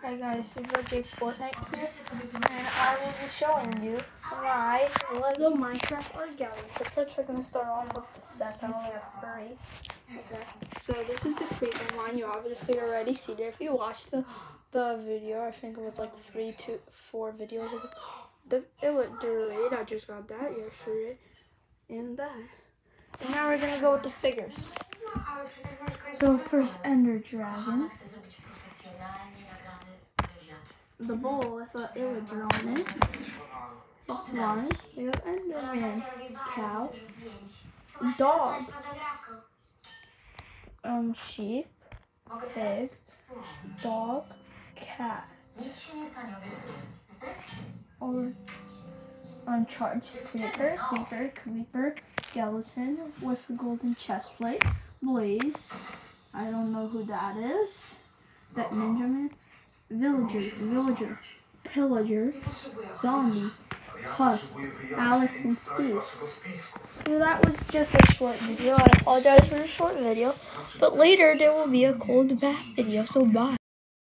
Hi guys, it's Jake Fortnite here, and I will be showing you my Lego Minecraft art gallery. So first we're going to start off with the sets. I only have 3. Okay. So this is the treatment line. You obviously already see there. If you watched the video, I think it was like 3 to 4 videos of it. It looked great. I just got that yesterday. And that. And now we're going to go with the figures. So first Ender Dragon. The bowl, I thought it would draw on it. It's one. We have Enderman, cow, dog, sheep, pig, dog, cat, or uncharged creeper, skeleton with a golden chest plate, blaze. I don't know who that is. That ninja man. Villager, pillager, zombie, husk, Alex, and Steve. So that was just a short video. I apologize for the short video, but later there will be a cold bath video, so bye.